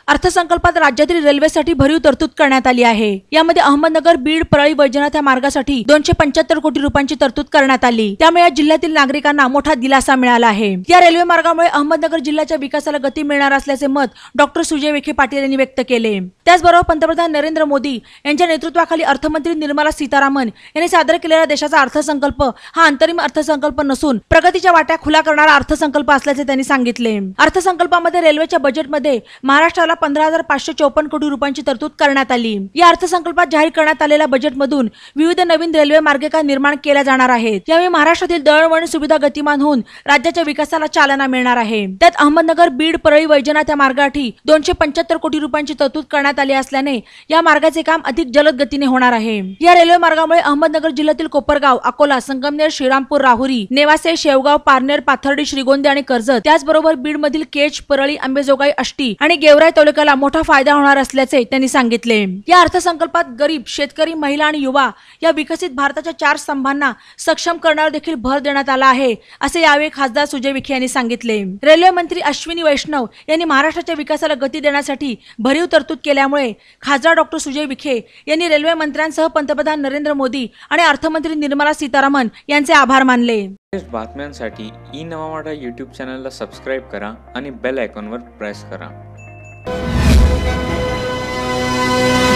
अर्थसंकल्पात राज्यातील रेल्वेसाठी भरीव तरतूद करण्यात आली आहे। यामध्ये अहमदनगर, बीड, परळी, वैजनाथ या मार्गासाठी 275 कोटी रुपयांची तरतूद करण्यात आली। त्यामुळे या जिल्ह्यातील नागरिकांना मोठा दिलासा मिळाला आहे। या रेल्वे मार्गामुळे अहमदनगर जिल्ह्याच्या विकासाला गती मिळणार असल्याचे मत डॉक्टर सुजय विखे पाटील यांनी व्यक्त केले। त्याचबरोबर पंतप्रधान नरेंद्र मोदी यांच्या नेतृत्वाखाली अर्थमंत्री निर्मला सीतारामन यांनी सादर केलेला देशाचा अर्थसंकल्प हा अंतरिम अर्थसंकल्प नसून प्रगतीच्या वाट्या खुला करणारा अर्थसंकल्प असल्याचे त्यांनी सांगितले। अर्थसंकल्पामध्ये रेल्वेच्या बजेटमध्ये महाराष्ट्राला 15,554 कोटी रुपयांची तरतूद करण्यात आली। या अर्थसंकल्पात जाहीर करण्यात आलेल्या बजेटमधून विविध नवीन रेल्वे मार्गिका निर्माण केल्या जाणार आहेत। यावेळी महाराष्ट्रातील दळणवळण सुविधा गतिमान होऊन राज्याच्या विकासाला चालना मिळणार आहे। त्यात अहमदनगर, बीड, परळी, वैजनाथ या मार्गासाठी 275 कोटी रुपयांची तरतूद करण्यात आली असल्याने या मार्गाचे काम अधिक जलद गतीने होणार आहे। या रेल्वे मार्गामुळे अहमदनगर जिल्ह्यातील कोपरगाव, अकोला, संगमनेर, श्रीरामपूर, राहुरी, नेवासे, शेवगाव, पारनेर, पाथर्डी, श्रीगोंदे आणि कर्जत, त्याचबरोबर बीड मधील केज, परळी, अंबेजोगाई, आष्टी आणि गेवराई तालुक्याला मोठा फायदा होणार असल्याचे त्यांनी सांगितले। या अर्थसंकल्पात गरीब, शेतकरी, महिला आणि युवा या विकसित भारताच्या 4 स्तंभांना सक्षम करण्यावर देखील भर देण्यात आला आहे, असे यावेळी खासदार सुजय विखे यांनी सांगितले। रेल्वे मंत्री अश्विनी वैष्णव यांनी महाराष्ट्राच्या विकासाला गती देण्यासाठी भरीव तरतूद केल्यामुळे खासदार डॉक्टर सुजय विखे यांनी रेल्वे मंत्र्यांसह पंतप्रधान नरेंद्र मोदी आणि अर्थमंत्री निर्मला सीतारामन यांचे आभार मानले। बातम्यांसाठी ई नवा मराठा यूट्यूब चॅनलला सबस्क्राईब करा आणि बेल आयकॉनवर प्रेस करा।